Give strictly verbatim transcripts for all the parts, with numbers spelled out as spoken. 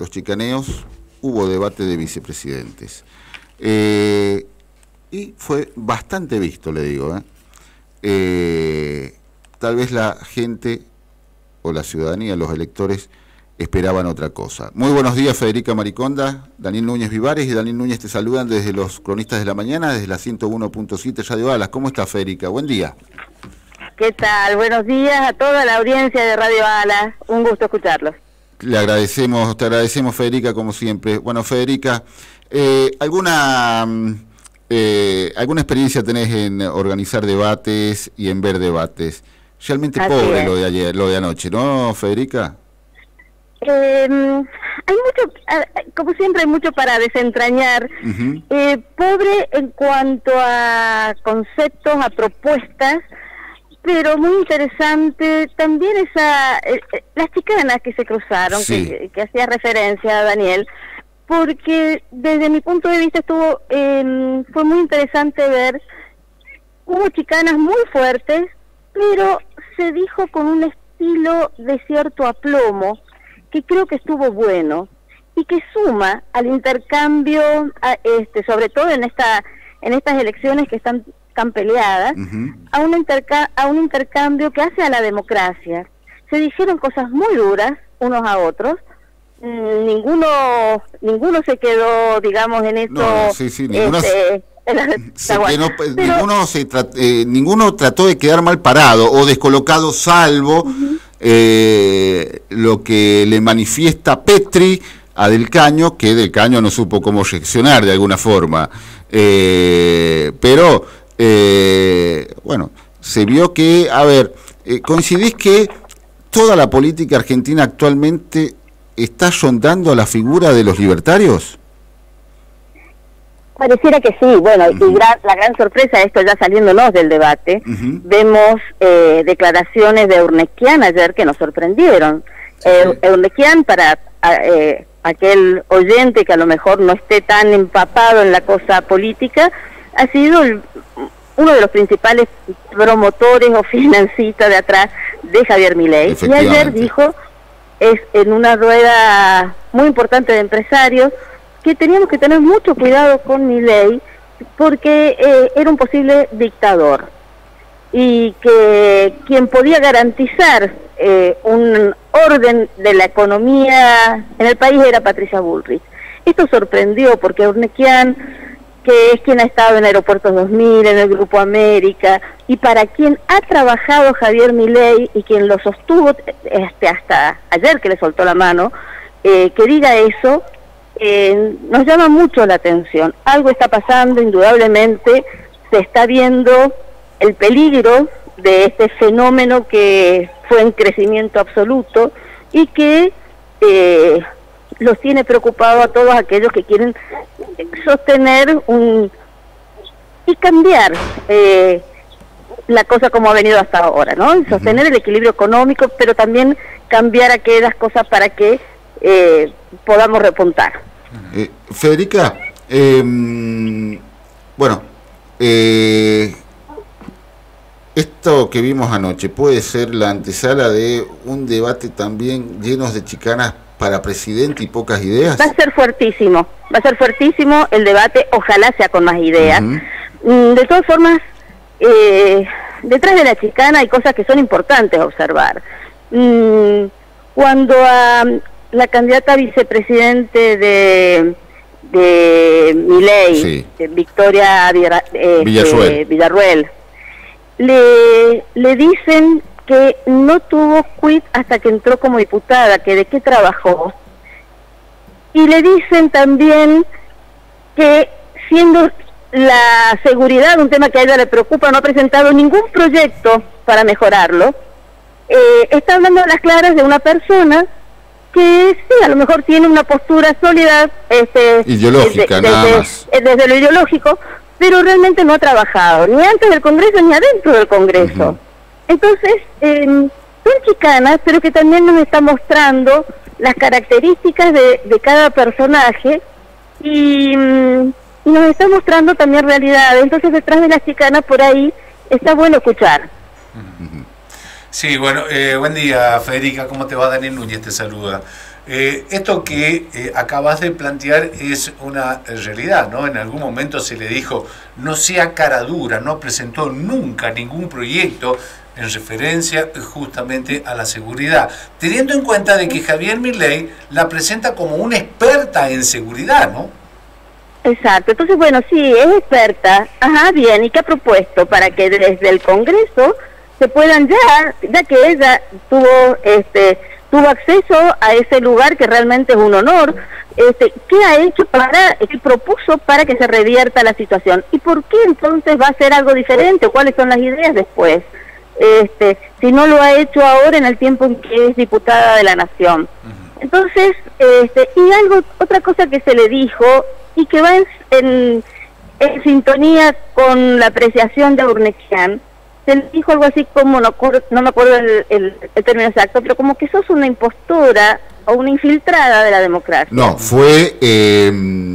los chicaneos, hubo debate de vicepresidentes. Eh, y fue bastante visto, le digo. ¿eh? Eh, tal vez la gente o la ciudadanía, los electores, esperaban otra cosa. Muy buenos días, Federica Mariconda, Daniel Núñez Vivares y Daniel Núñez te saludan desde los Cronistas de la Mañana, desde la ciento uno punto siete Radio Alas. ¿Cómo está, Federica? Buen día. ¿Qué tal? Buenos días a toda la audiencia de Radio Alas. Un gusto escucharlos. Le agradecemos, te agradecemos, Federica, como siempre. Bueno, Federica, eh, ¿alguna, eh, ¿alguna experiencia tenés en organizar debates y en ver debates? Realmente Así pobre es. lo de ayer, lo de anoche, ¿no, Federica? Eh, hay mucho, como siempre hay mucho para desentrañar. Uh-huh. eh, pobre en cuanto a conceptos, a propuestas, pero muy interesante también esa eh, las chicanas que se cruzaron, sí. que, que hacía referencia a Daniel, porque desde mi punto de vista estuvo eh, fue muy interesante ver, hubo chicanas muy fuertes, pero se dijo con un estilo de cierto aplomo, que creo que estuvo bueno y que suma al intercambio, a este, sobre todo en esta en estas elecciones que están tan peleadas, uh-huh. a un interca a un intercambio que hace a la democracia. Se dijeron cosas muy duras unos a otros, mm, ninguno ninguno se quedó, digamos, en esto. No, sí, sí, ninguno este, se, que no, pero, ninguno, se tra eh, ninguno trató de quedar mal parado o descolocado, salvo uh-huh. Eh, lo que le manifiesta Petri a Del Caño, que Del Caño no supo cómo reaccionar de alguna forma. Eh, pero, eh, bueno, se vio que, a ver, eh, ¿coincidís que toda la política argentina actualmente está rondando a la figura de los libertarios? Pareciera que sí, bueno, uh-huh. y gran, la gran sorpresa, esto ya saliéndonos del debate, uh-huh. vemos eh, declaraciones de Urnequian ayer que nos sorprendieron. Sí. Eh, Urnequian, para eh, aquel oyente que a lo mejor no esté tan empapado en la cosa política, ha sido el, uno de los principales promotores o financistas de atrás de Javier Milei. Y ayer dijo, es en una rueda muy importante de empresarios, que teníamos que tener mucho cuidado con Milei porque eh, era un posible dictador y que quien podía garantizar eh, un orden de la economía en el país era Patricia Bullrich. Esto sorprendió porque Urnequian, que es quien ha estado en Aeropuertos dos mil, en el Grupo América, y para quien ha trabajado Javier Milei y quien lo sostuvo este, hasta ayer que le soltó la mano, eh, que diga eso, Eh, nos llama mucho la atención. Algo está pasando, indudablemente se está viendo el peligro de este fenómeno que fue en crecimiento absoluto y que eh, los tiene preocupados a todos aquellos que quieren sostener un y cambiar eh, la cosa como ha venido hasta ahora, ¿no? Y sostener el equilibrio económico, pero también cambiar aquellas cosas para que eh, podamos repuntar. Eh, Federica, eh, bueno, eh, esto que vimos anoche puede ser la antesala de un debate también lleno de chicanas para presidente y pocas ideas. Va a ser fuertísimo, va a ser fuertísimo el debate, ojalá sea con más ideas. Uh-huh. De todas formas, eh, detrás de la chicana hay cosas que son importantes a observar. Mm, cuando a la candidata a vicepresidente de, de Milei, sí. de Victoria eh, Villarruel, eh, Villarruel le, le dicen que no tuvo quit hasta que entró como diputada, que de qué trabajó, y le dicen también que siendo la seguridad un tema que a ella le preocupa, no ha presentado ningún proyecto para mejorarlo. Eh, está hablando a las claras de una persona que sí, a lo mejor tiene una postura sólida, este, ideológica, desde, nada desde, más. desde lo ideológico, pero realmente no ha trabajado, ni antes del Congreso ni adentro del Congreso. Uh-huh. Entonces, eh, son chicanas, pero que también nos está mostrando las características de, de cada personaje y, y nos está mostrando también realidad. Entonces, detrás de las chicanas, por ahí, está bueno escuchar. Uh-huh. Sí, bueno, eh, buen día, Federica, ¿cómo te va? Daniel Núñez te saluda. Eh, esto que eh, acabas de plantear es una realidad, ¿no? En algún momento se le dijo, no sea cara dura, no presentó nunca ningún proyecto en referencia justamente a la seguridad, teniendo en cuenta de que Javier Milei la presenta como una experta en seguridad, ¿no? Exacto, entonces bueno, sí, es experta, ajá, bien, ¿y qué ha propuesto? Para que desde el Congreso se puedan ya, ya que ella tuvo este tuvo acceso a ese lugar que realmente es un honor, este, ¿qué ha hecho para, qué propuso para que se revierta la situación? ¿Y por qué entonces va a hacer algo diferente? ¿Cuáles son las ideas después? Este, si no lo ha hecho ahora en el tiempo en que es diputada de la Nación. Entonces, este, y algo, otra cosa que se le dijo, y que va en, en, en sintonía con la apreciación de Urnequian, se le dijo algo así como, no, no me acuerdo el, el, el término exacto, pero como que sos una impostora o una infiltrada de la democracia. No, fue... Eh,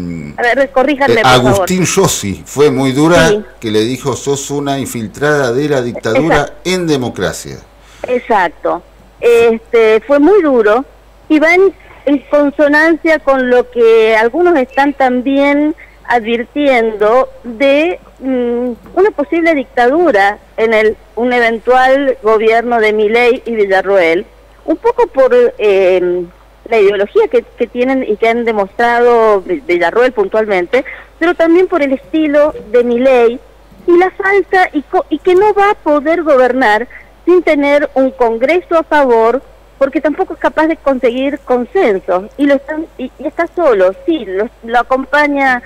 a ver, corríjanme, eh, por Agustín favor. Yossi, fue muy dura, sí. que le dijo, sos una infiltrada de la dictadura Exacto. en democracia. Exacto. Este, fue muy duro y va en, en consonancia con lo que algunos están también advirtiendo de mmm, una posible dictadura en el un eventual gobierno de Milei y Villarroel, un poco por eh, la ideología que, que tienen y que han demostrado Villarroel puntualmente, pero también por el estilo de Milei y la falta y, y que no va a poder gobernar sin tener un Congreso a favor, porque tampoco es capaz de conseguir consenso y lo están y, y está solo. Sí, lo, lo acompaña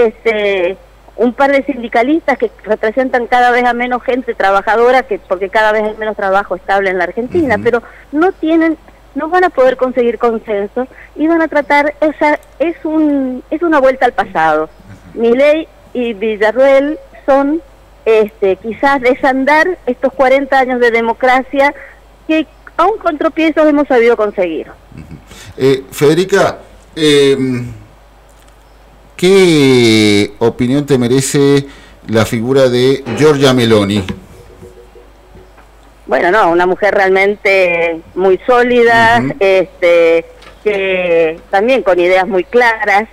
este un par de sindicalistas que representan cada vez a menos gente trabajadora, que porque cada vez hay menos trabajo estable en la Argentina, uh-huh. pero no tienen, no van a poder conseguir consenso y van a tratar, esa es un es una vuelta al pasado. Uh-huh. Milei y Villarroel son este quizás desandar estos cuarenta años de democracia que aún con tropiezos hemos sabido conseguir. Uh-huh. eh, Federica, eh, ¿qué opinión te merece la figura de Giorgia Meloni? Bueno, no, una mujer realmente muy sólida, uh-huh. este, que también con ideas muy claras.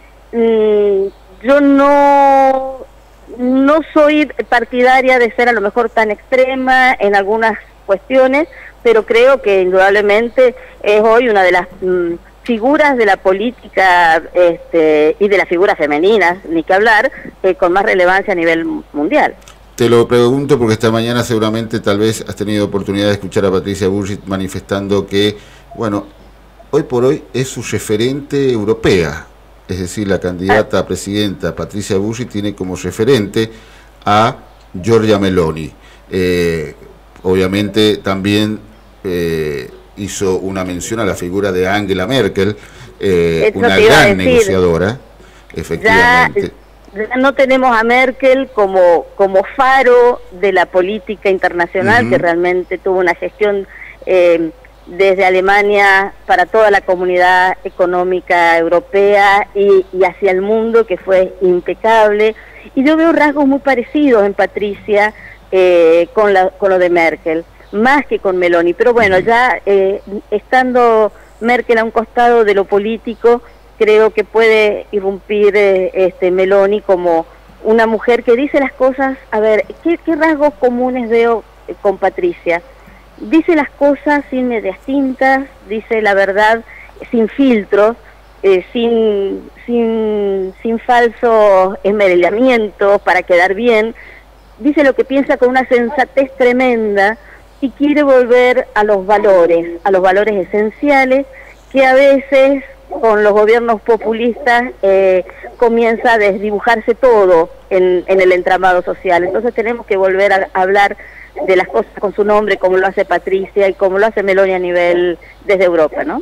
Mm, yo no, no soy partidaria de ser a lo mejor tan extrema en algunas cuestiones, pero creo que indudablemente es hoy una de las mm, figuras de la política este, y de las figuras femeninas, ni que hablar, eh, con más relevancia a nivel mundial. Te lo pregunto porque esta mañana seguramente tal vez has tenido oportunidad de escuchar a Patricia Bullrich manifestando que, bueno, hoy por hoy es su referente europea, es decir, la candidata a presidenta Patricia Bullrich tiene como referente a Giorgia Meloni. Eh, obviamente también eh, hizo una mención a la figura de Angela Merkel, eh, una gran negociadora, efectivamente. Ya, ya no tenemos a Merkel como, como faro de la política internacional, uh-huh. que realmente tuvo una gestión eh, desde Alemania para toda la comunidad económica europea y, y hacia el mundo, que fue impecable. Y yo veo rasgos muy parecidos en Patricia eh, con, la, con lo de Merkel, más que con Meloni, pero bueno, ya eh, estando Merkel a un costado de lo político, creo que puede irrumpir eh, este Meloni como una mujer que dice las cosas. A ver, ¿qué, qué rasgos comunes veo eh, con Patricia? Dice las cosas sin medias tintas, dice la verdad sin filtros, eh, sin, sin, sin falsos esmerillamientos para quedar bien, dice lo que piensa con una sensatez tremenda, y quiere volver a los valores, a los valores esenciales, que a veces con los gobiernos populistas eh, comienza a desdibujarse todo en, en el entramado social. Entonces tenemos que volver a, a hablar de las cosas con su nombre, como lo hace Patricia y como lo hace Meloni a nivel desde Europa, ¿no?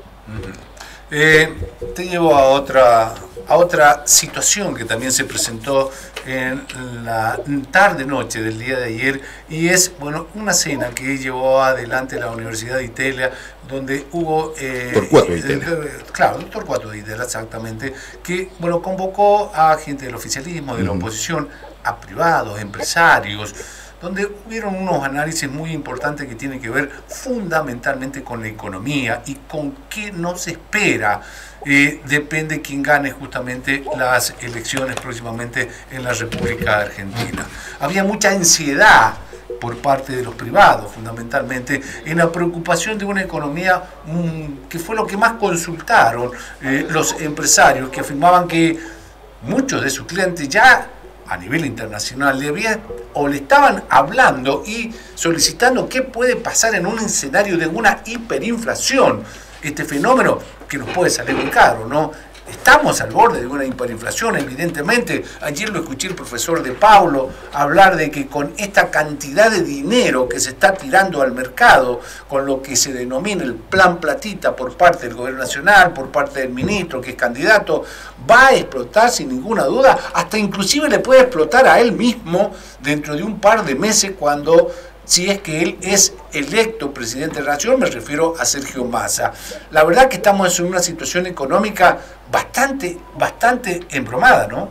Eh, te llevo a otra a otra situación que también se presentó en la tarde-noche del día de ayer, y es, bueno, una cena que llevó adelante la Universidad de Itelia, donde hubo... Eh, Torcuato de Itelia. Eh, claro, el Torcuato de Itelia, exactamente, que, bueno, convocó a gente del oficialismo, de la oposición, a privados, empresarios, donde hubieron unos análisis muy importantes que tienen que ver fundamentalmente con la economía y con qué nos espera. Eh, depende quién gane justamente las elecciones próximamente en la República Argentina. Había mucha ansiedad por parte de los privados, fundamentalmente, en la preocupación de una economía mmm, que fue lo que más consultaron eh, los empresarios, que afirmaban que muchos de sus clientes ya a nivel internacional le habían o le estaban hablando y solicitando qué puede pasar en un escenario de una hiperinflación. Este fenómeno que nos puede salir muy caro, ¿no? Estamos al borde de una hiperinflación, evidentemente. Ayer lo escuché el profesor De Paulo hablar de que con esta cantidad de dinero que se está tirando al mercado, con lo que se denomina el plan platita por parte del gobierno nacional, por parte del ministro que es candidato, va a explotar sin ninguna duda, hasta inclusive le puede explotar a él mismo dentro de un par de meses cuando... si es que él es electo presidente de la Nación, me refiero a Sergio Massa. La verdad que estamos en una situación económica bastante, bastante embromada, ¿no?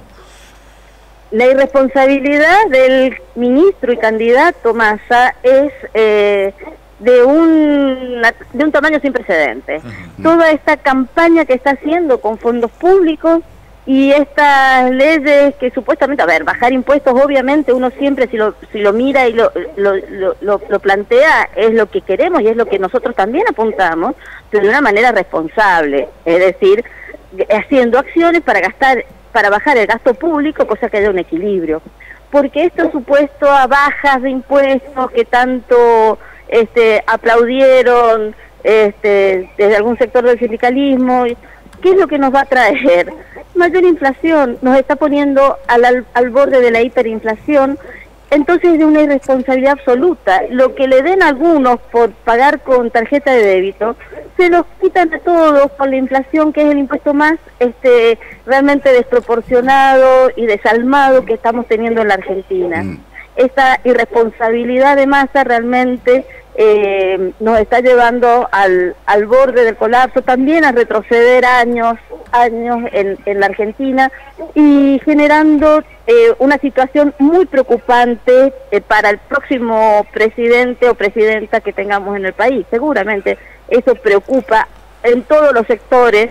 La irresponsabilidad del ministro y candidato Massa es eh, de, un, de un tamaño sin precedentes. Uh-huh. Toda esta campaña que está haciendo con fondos públicos y estas leyes que supuestamente, a ver, bajar impuestos, obviamente uno siempre si lo si lo mira y lo lo, lo, lo, lo plantea, es lo que queremos y es lo que nosotros también apuntamos, pero de una manera responsable, es decir, haciendo acciones para gastar, para bajar el gasto público, cosa que haya un equilibrio. Porque esto supuesto a bajas de impuestos que tanto este aplaudieron este desde algún sector del sindicalismo, ¿qué es lo que nos va a traer? Mayor inflación, nos está poniendo al, al, al borde de la hiperinflación, entonces es de una irresponsabilidad absoluta. Lo que le den a algunos por pagar con tarjeta de débito, se los quitan a todos con la inflación, que es el impuesto más este realmente desproporcionado y desalmado que estamos teniendo en la Argentina. Mm. Esta irresponsabilidad de Massa realmente eh, nos está llevando al, al borde del colapso, también a retroceder años, años en, en la Argentina y generando eh, una situación muy preocupante eh, para el próximo presidente o presidenta que tengamos en el país. Seguramente eso preocupa en todos los sectores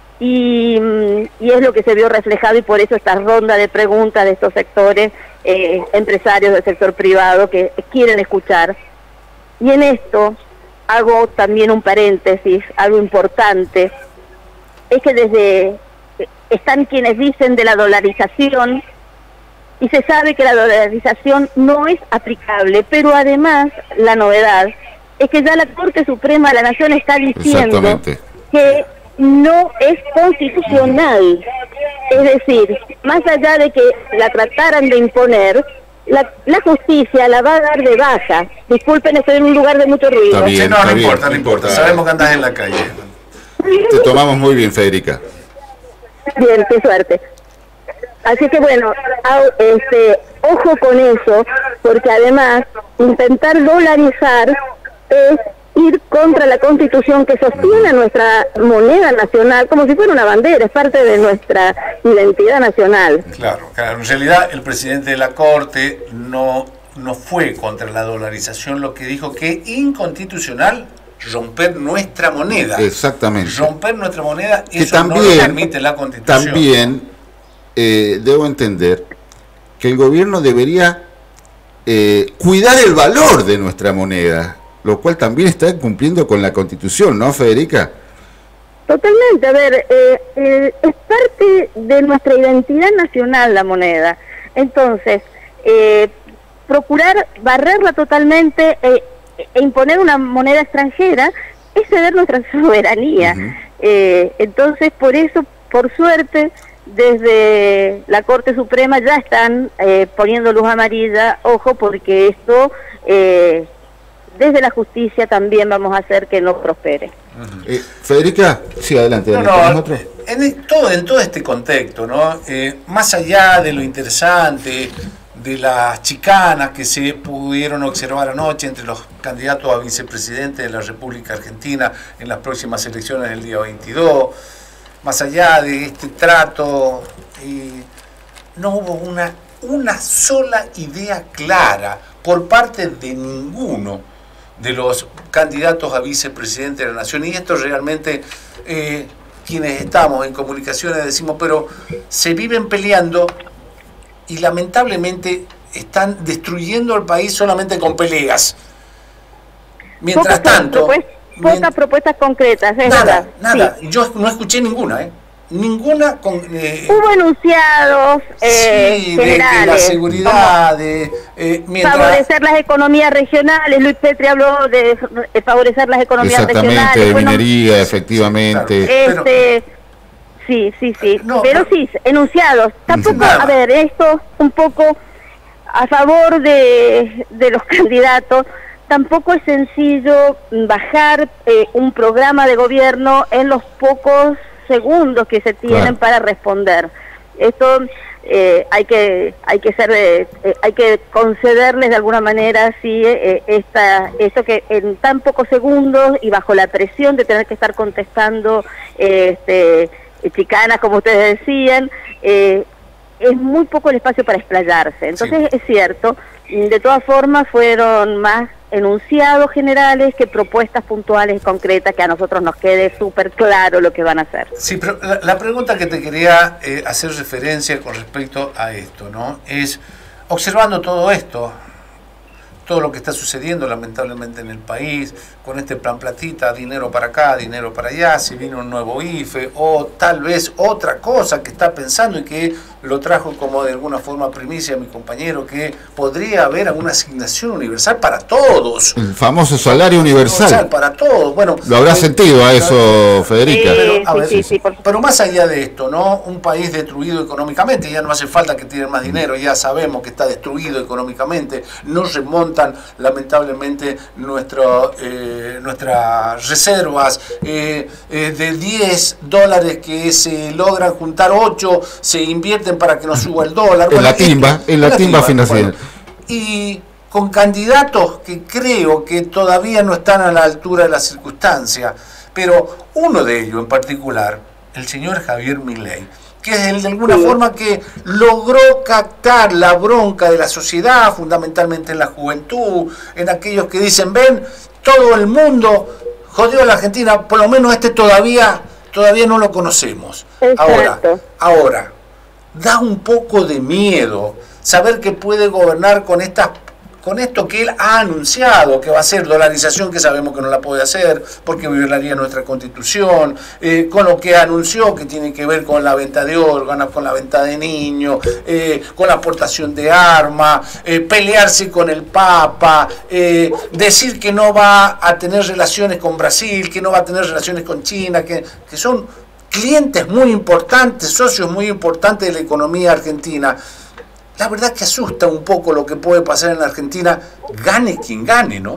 y, y es lo que se vio reflejado y por eso esta ronda de preguntas de estos sectores eh, empresarios del sector privado que quieren escuchar. Y en esto hago también un paréntesis, algo importante, es que desde están quienes dicen de la dolarización y se sabe que la dolarización no es aplicable, pero además la novedad es que ya la Corte Suprema de la Nación está diciendo que no es constitucional, es decir, más allá de que la trataran de imponer, La, la justicia la va a dar de baja. Disculpen, estoy en un lugar de mucho ruido. Está bien, sí, no, está no bien, importa, no importa. Sabemos que andás en la calle. Te tomamos muy bien, Federica. Bien, qué suerte. Así que bueno, este, ojo con eso, porque además intentar dolarizar es ir contra la Constitución que sostiene nuestra moneda nacional como si fuera una bandera, es parte de nuestra identidad nacional. Claro, claro. En realidad el presidente de la Corte no, no fue contra la dolarización, lo que dijo que es inconstitucional romper nuestra moneda. Exactamente. Romper nuestra moneda, que eso también, no lo permite la Constitución. También eh, debo entender que el gobierno debería eh, cuidar el valor de nuestra moneda, lo cual también está cumpliendo con la Constitución, ¿no, Federica? Totalmente, a ver, eh, eh, es parte de nuestra identidad nacional la moneda, entonces, eh, procurar barrerla totalmente eh, e imponer una moneda extranjera es ceder nuestra soberanía, uh-huh. eh, entonces por eso, por suerte, desde la Corte Suprema ya están eh, poniendo luz amarilla, ojo, porque esto... Eh, desde la justicia también vamos a hacer que no prospere. Uh-huh. eh, Federica, sí, adelante. No, no, en, todo, en todo este contexto, ¿no? Eh, más allá de lo interesante, de las chicanas que se pudieron observar anoche entre los candidatos a vicepresidente de la República Argentina en las próximas elecciones del día veintidós, más allá de este trato, eh, no hubo una, una sola idea clara por parte de ninguno de los candidatos a vicepresidente de la Nación. Y esto realmente, eh, quienes estamos en comunicaciones decimos, pero se viven peleando y lamentablemente están destruyendo el país solamente con peleas. Mientras pocas tanto... Propuestas, pocas mient propuestas concretas, es nada, verdad. Nada, sí. Yo no escuché ninguna, ¿eh? Ninguna con, eh, hubo enunciados eh, sí, generales, de, de la seguridad, de eh, mientras... favorecer las economías regionales. Luis Petri habló de, de favorecer las economías Exactamente, regionales. de bueno, minería, efectivamente. Claro, este, sí, sí, sí. No, pero, pero sí, enunciados. Tampoco, nada. a ver, esto un poco a favor de, de los candidatos. Tampoco es sencillo bajar eh, un programa de gobierno en los pocos segundos que se tienen claro. para responder. Esto eh, hay que hay que ser eh, eh, hay que concederles de alguna manera sí eh, esta esto que en tan pocos segundos y bajo la presión de tener que estar contestando eh, este chicanas, como ustedes decían, eh, es muy poco el espacio para explayarse. Entonces sí. es cierto, de todas formas fueron más enunciados generales que propuestas puntuales y concretas que a nosotros nos quede súper claro lo que van a hacer. Sí, pero la, la pregunta que te quería eh, hacer referencia con respecto a esto, ¿no? Es, observando todo esto, todo lo que está sucediendo lamentablemente en el país, con este plan platita, dinero para acá, dinero para allá, si viene un nuevo I F E, o tal vez otra cosa que está pensando y que lo trajo como de alguna forma primicia a mi compañero, que podría haber alguna asignación universal para todos. El famoso salario universal. universal para todos. Bueno, lo habrá eh, sentido a eso, eh, Federica. Sí, pero, a ver, sí, sí, por... pero más allá de esto, ¿no? Un país destruido económicamente, ya no hace falta que tienen más dinero, ya sabemos que está destruido económicamente, no remontan lamentablemente nuestro, eh, nuestras reservas, eh, eh, de diez dólares que se logran juntar ocho, se invierten para que no suba el dólar. En bueno, la timba, en la, la timba, timba financiera. Bueno, y con candidatos que creo que todavía no están a la altura de las circunstancias, pero uno de ellos en particular, el señor Javier Milei, que es el de alguna sí. forma que logró captar la bronca de la sociedad, fundamentalmente en la juventud, en aquellos que dicen, ven, todo el mundo jodió a la Argentina, por lo menos este todavía, todavía no lo conocemos. Exacto. Ahora, ahora, da un poco de miedo saber que puede gobernar con estas con esto que él ha anunciado, que va a ser dolarización, que sabemos que no la puede hacer porque violaría nuestra Constitución, eh, con lo que anunció que tiene que ver con la venta de órganos, con la venta de niños, eh, con la aportación de armas, eh, pelearse con el Papa, eh, decir que no va a tener relaciones con Brasil, que no va a tener relaciones con China, que, que son clientes muy importantes, socios muy importantes de la economía argentina. La verdad que asusta un poco lo que puede pasar en la Argentina, gane quien gane, ¿no?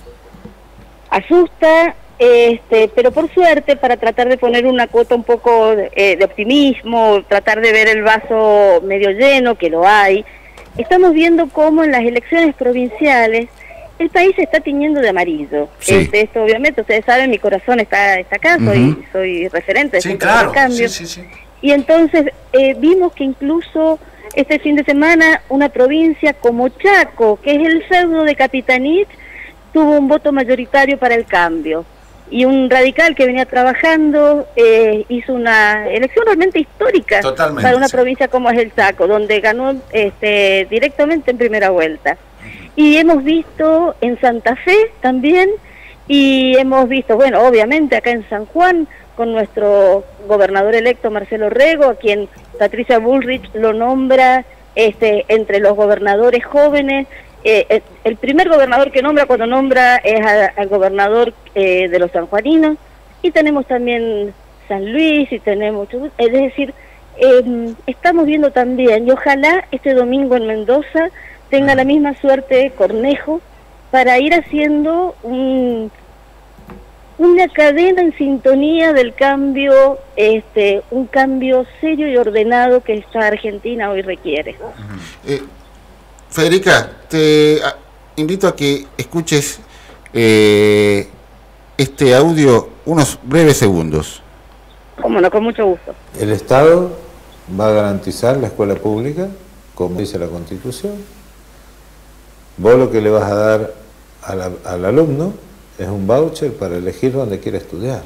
Asusta, este, pero por suerte, para tratar de poner una cuota un poco eh, de optimismo, tratar de ver el vaso medio lleno, que lo hay, estamos viendo cómo en las elecciones provinciales el país se está tiñendo de amarillo. Sí. Este, esto obviamente, ustedes saben, mi corazón está, está acá, uh-huh. soy, soy referente de sí, claro. Cambio. Sí, sí, sí. Y entonces eh, vimos que incluso este fin de semana una provincia como Chaco, que es el feudo de Capitanich, tuvo un voto mayoritario para el cambio. Y un radical que venía trabajando eh, hizo una elección realmente histórica Totalmente, para una sí. provincia como es el Chaco, donde ganó este, directamente en primera vuelta. Uh-huh. Y hemos visto en Santa Fe también, y hemos visto, bueno, obviamente acá en San Juan, con nuestro gobernador electo Marcelo Rego, a quien Patricia Bullrich lo nombra este, entre los gobernadores jóvenes. Eh, el primer gobernador que nombra cuando nombra es a, al gobernador eh, de los sanjuaninos, y tenemos también San Luis, y tenemos, es decir, eh, estamos viendo también, y ojalá este domingo en Mendoza tenga la misma suerte Cornejo, para ir haciendo un... una cadena en sintonía del cambio, este, un cambio serio y ordenado que esta Argentina hoy requiere. Eh, Federica, te a, invito a que escuches eh, este audio unos breves segundos. Cómo no, con mucho gusto. El Estado va a garantizar la escuela pública, como dice la Constitución. Vos lo que le vas a dar a la, al alumno es un voucher para elegir dónde quiere estudiar.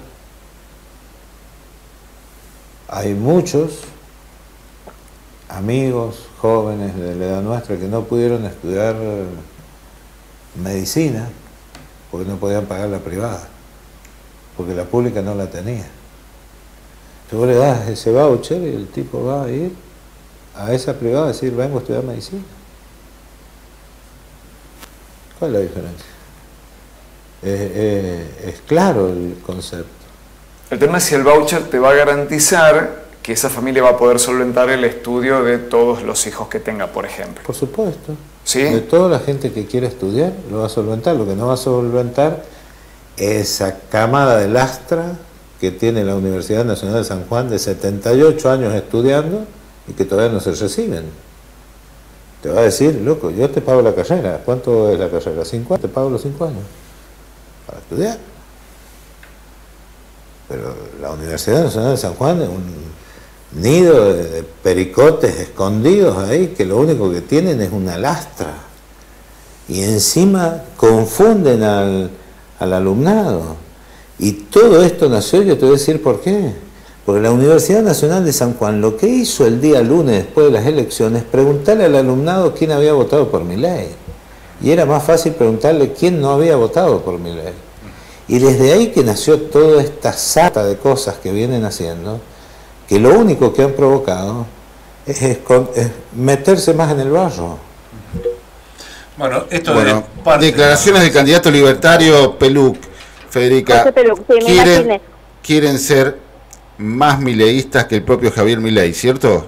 Hay muchos amigos, jóvenes de la edad nuestra que no pudieron estudiar medicina porque no podían pagar la privada, porque la pública no la tenía. Entonces vos le das ese voucher y el tipo va a ir a esa privada a decir, vengo a estudiar medicina. ¿Cuál es la diferencia? Es, es, es claro el concepto. El tema es si el voucher te va a garantizar que esa familia va a poder solventar el estudio de todos los hijos que tenga, por ejemplo. Por supuesto. ¿Sí? De toda la gente que quiere estudiar, lo va a solventar. Lo que no va a solventar es esa camada de lastra que tiene la Universidad Nacional de San Juan de setenta y ocho años estudiando y que todavía no se reciben. Te va a decir, loco, yo te pago la carrera. ¿Cuánto es la carrera? ¿Cinco años? Te pago los cinco años para estudiar. Pero la Universidad Nacional de San Juan es un nido de, de pericotes escondidos ahí que lo único que tienen es una lastra. Y encima confunden al, al alumnado. Y todo esto nació, yo te voy a decir por qué. Porque la Universidad Nacional de San Juan lo que hizo el día lunes después de las elecciones, preguntarle al alumnado quién había votado por Milei. Y era más fácil preguntarle quién no había votado por Milei. Y desde ahí que nació toda esta sarta de cosas que vienen haciendo, que lo único que han provocado es, es, es meterse más en el barro. Bueno, esto bueno, es parte declaraciones de... del candidato libertario Peluc, Federica, Peluc, sí, quieren, quieren ser más mileístas que el propio Javier Milei, ¿cierto?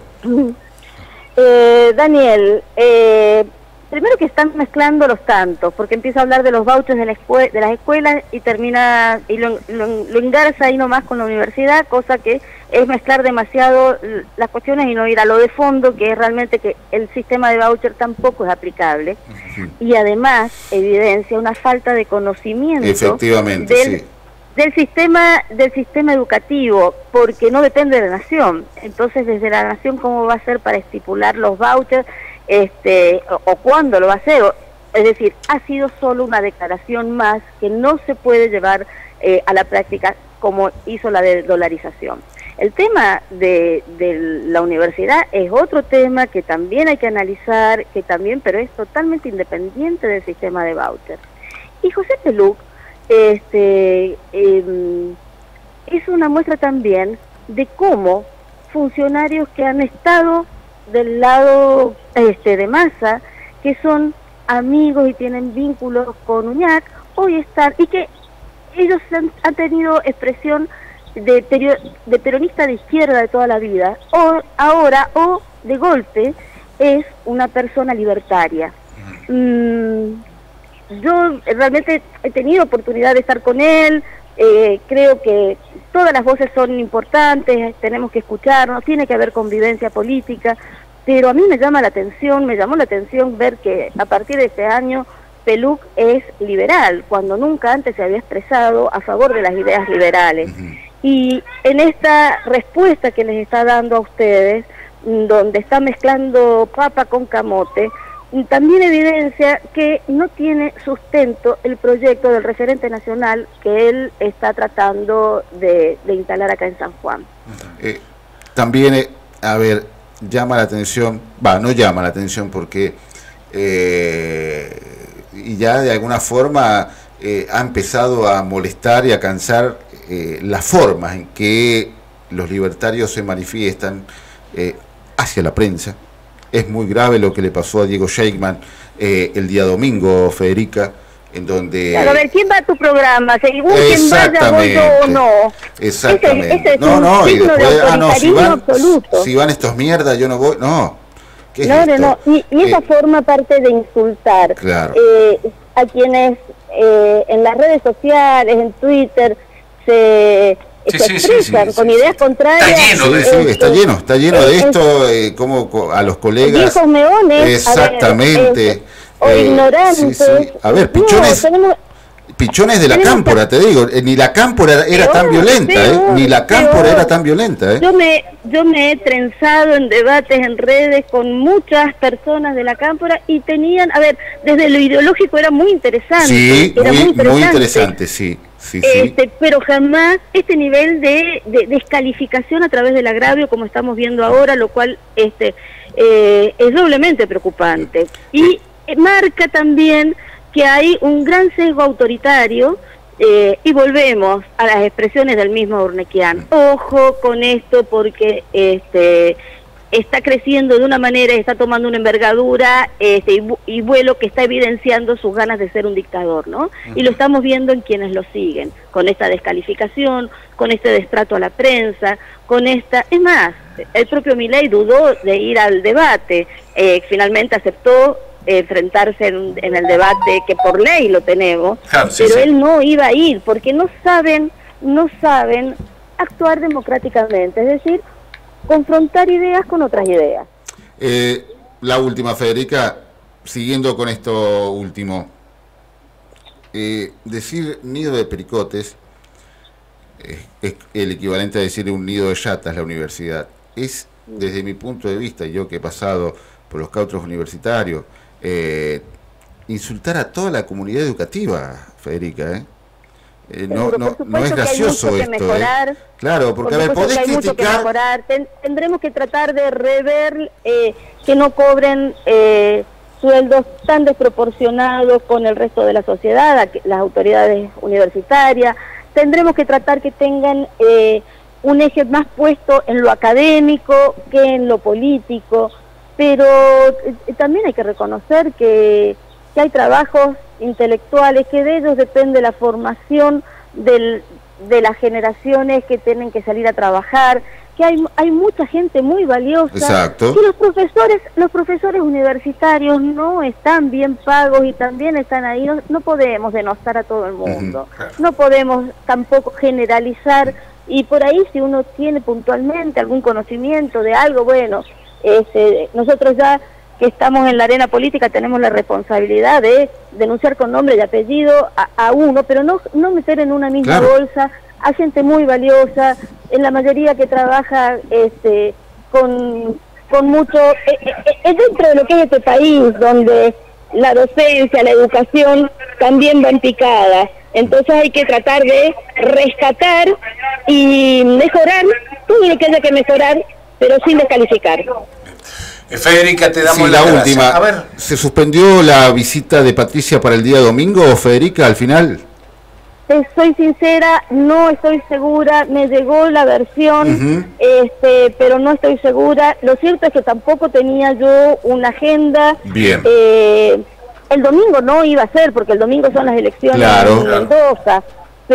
Eh, Daniel, eh, primero que están mezclando los tantos, porque empieza a hablar de los vouchers de, la escue de las escuelas y termina, y lo, lo, lo engarza ahí nomás con la universidad, cosa que es mezclar demasiado las cuestiones y no ir a lo de fondo, que es realmente que el sistema de voucher tampoco es aplicable. Uh-huh. Y además evidencia una falta de conocimiento efectivamente, del, sí. del sistema del sistema educativo, porque no depende de la nación. Entonces, desde la nación, ¿cómo va a ser para estipular los vouchers? Este, o, o cuándo lo va a hacer, o, es decir, ha sido solo una declaración más que no se puede llevar eh, a la práctica como hizo la de dolarización. El tema de, de la universidad es otro tema que también hay que analizar, que también, pero es totalmente independiente del sistema de voucher. Y José Peluc este, eh, es una muestra también de cómo funcionarios que han estado del lado este de Massa, que son amigos y tienen vínculos con Uñac, hoy están, y que ellos han, han tenido expresión de, de peronista de izquierda de toda la vida, o ahora, o de golpe, es una persona libertaria. Mm, yo realmente he tenido oportunidad de estar con él, eh, creo que todas las voces son importantes, tenemos que escucharnos, tiene que haber convivencia política, pero a mí me llama la atención, me llamó la atención ver que a partir de este año Peluc es liberal, cuando nunca antes se había expresado a favor de las ideas liberales. Uh-huh. Y en esta respuesta que les está dando a ustedes, donde está mezclando papa con camote, también evidencia que no tiene sustento el proyecto del referente nacional que él está tratando de, de instalar acá en San Juan. Eh, también, eh, a ver, llama la atención, va, no llama la atención porque eh, y ya de alguna forma eh, ha empezado a molestar y a cansar eh, las formas en que los libertarios se manifiestan eh, hacia la prensa. Es muy grave lo que le pasó a Diego Sheikman eh, el día domingo, Federica, en donde... Claro, a ver, ¿quién va a tu programa? Según quién vaya, voy yo o no. Exactamente. Ese, ese es no, un no, y después, de ah, no, si van, absoluto. si van estos mierdas, yo no voy, no. ¿Qué es no, esto? no, no, y, y esa eh, forma parte de insultar claro. eh, a quienes eh, en las redes sociales, en Twitter, se... Sí, se sí, expresan sí, sí, con sí, ideas sí. contrarias. Está lleno de sí, sí, eh, está eh, lleno, está lleno eh, de eh, esto, eh, como a los colegas. Viejos meones, exactamente. A ver, eh, o eh, ignorantes. Sí, sí. A ver, pichones, no, tenemos, Pichones de la Cámpora, te digo, eh, ni la Cámpora era tan violenta, eh, ni la Cámpora era tan violenta. Eh. Yo me yo me he trenzado en debates en redes con muchas personas de la Cámpora y tenían, a ver, desde lo ideológico era muy interesante. Sí, era muy, muy interesante, muy interesante, sí. Sí, este, sí. Pero jamás este nivel de, de descalificación a través del agravio como estamos viendo ahora, lo cual este eh, es doblemente preocupante. Y eh, marca también que hay un gran sesgo autoritario, eh, y volvemos a las expresiones del mismo Urnequian. Ojo con esto porque este está creciendo de una manera, está tomando una envergadura este, y, y vuelo que está evidenciando sus ganas de ser un dictador, ¿no? Uh-huh. Y lo estamos viendo en quienes lo siguen, con esta descalificación, con este destrato a la prensa, con esta... Es más, el propio Milei dudó de ir al debate, eh, finalmente aceptó enfrentarse en, en el debate que por ley lo tenemos, claro, sí, pero sí. Él no iba a ir porque no saben, no saben actuar democráticamente, es decir, confrontar ideas con otras ideas. Eh, la última, Federica, siguiendo con esto último, eh, decir nido de pericotes eh, es el equivalente a decir un nido de yatas la universidad. Es, desde mi punto de vista, yo que he pasado por los claustros universitarios, eh, insultar a toda la comunidad educativa, Federica, ¿eh? Eh, no, no, no es gracioso esto, mejorar, ¿eh? Claro, porque a ver, podés que criticar... Ten, tendremos que tratar de rever eh, que no cobren eh, sueldos tan desproporcionados con el resto de la sociedad, las autoridades universitarias. Tendremos que tratar que tengan eh, un eje más puesto en lo académico que en lo político, pero eh, también hay que reconocer que, que hay trabajos intelectuales, que de ellos depende la formación del, de las generaciones que tienen que salir a trabajar, que hay hay mucha gente muy valiosa. Exacto. Que los profesores los profesores universitarios no están bien pagos y también están ahí. No, no podemos denostar a todo el mundo, uh-huh. No podemos tampoco generalizar, y por ahí si uno tiene puntualmente algún conocimiento de algo, bueno, este, nosotros ya que estamos en la arena política tenemos la responsabilidad de denunciar con nombre y apellido a, a uno, pero no, no meter en una misma claro. bolsa a gente muy valiosa, en la mayoría que trabaja este con, con mucho... Es eh, eh, dentro de lo que es este país, donde la docencia, la educación también va en picada. Entonces hay que tratar de rescatar y mejorar todo lo que haya que mejorar, pero sin descalificar. Federica, te damos sí, la, la última. A ver. ¿Se suspendió la visita de Patricia para el día domingo, Federica, al final? Te soy sincera, no estoy segura, me llegó la versión, uh-huh. este, pero no estoy segura. Lo cierto es que tampoco tenía yo una agenda. Bien. Eh, el domingo no iba a ser, porque el domingo son las elecciones claro. en Mendoza.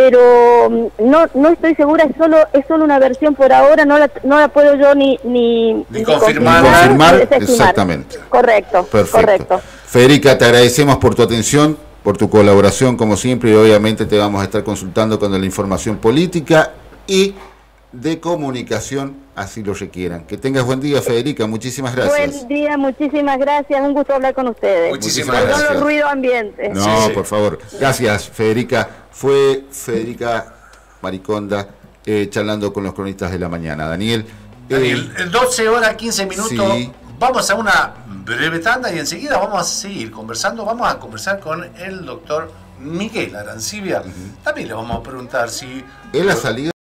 Pero no no estoy segura, es solo es solo una versión por ahora, no la no la puedo yo ni ni, ni, ni confirmar, ni confirmar ni exactamente. Correcto, perfecto. Correcto. Federica, te agradecemos por tu atención, por tu colaboración como siempre, y obviamente te vamos a estar consultando cuando la información política y de comunicación así lo requieran. Que tengas buen día, Federica, muchísimas gracias. Buen día, muchísimas gracias, un gusto hablar con ustedes. Muchísimas gracias. Perdón los ruidos ambientes. No, sí, sí. por favor. Gracias, Federica. Fue Federica Mariconda eh, charlando con los cronistas de la mañana. Daniel. Daniel, eh, doce horas, quince minutos. Sí. Vamos a una breve tanda y enseguida vamos a seguir conversando. Vamos a conversar con el doctor Miguel Arancibia. Uh-huh. También le vamos a preguntar si... Él ha salido...